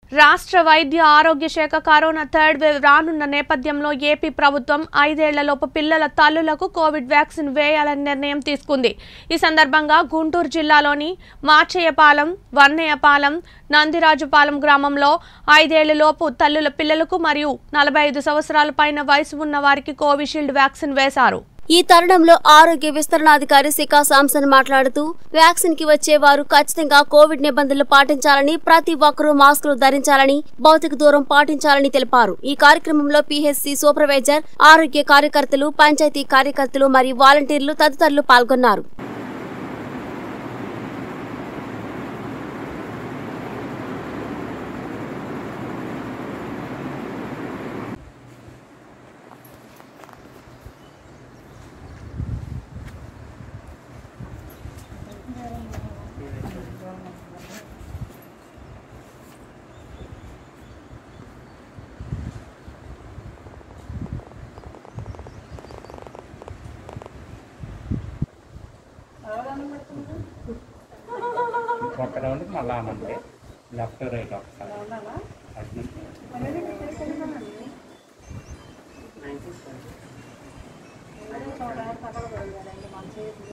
రాష్ట్ర వైద్య ఆరోగ్య శాఖ కరోనా థర్డ్ వేవ్ రానున్న నేపథ్యంలో ఏపీ ప్రభుత్వం 5 ఏళ్లలోపు పిల్లల తల్లులకు కోవిడ్ వ్యాక్సిన్ వేయాలని నిర్ణయం తీసుకుంది. ఈ సందర్భంగా గుంటూరు జిల్లాలోని మార్చేయపాలెం, వన్నయ్యపాలెం, నందిరాజుపాలెం గ్రామంలో 5 ఏళ్లలోపు తల్లుల పిల్లలకు మరియు 45 సంవత్సరాల పైన వయసు ఉన్న వారికి కోవిషీల్డ్ వ్యాక్సిన్ వేశారు. ఈ తరుణంలో ఆరోగ్య విస్తరణాధికారి శిఖా సాంసన్ మాట్లాడుతూ వ్యాక్సిన్ కి వచ్చే వారు ఖచ్చితంగా కోవిడ్ నిబంధనలు పాటించాలని, ప్రతి ఒక్కరూ మాస్కులు ధరించాలని, భౌతిక దూరం పాటించాలని తెలిపారు. ఈ కార్యక్రమంలో పిహెచ్సి సూపర్వైజర్, ఆరోగ్య కార్యకర్తలు, పంచాయతీ కార్యకర్తలు మరియు వాలంటీర్లు తదితరులు పాల్గొన్నారు. ఒక రౌండ్కి మళ్ళా అంటే లెఫ్ట్ రైట్ ఒకసారి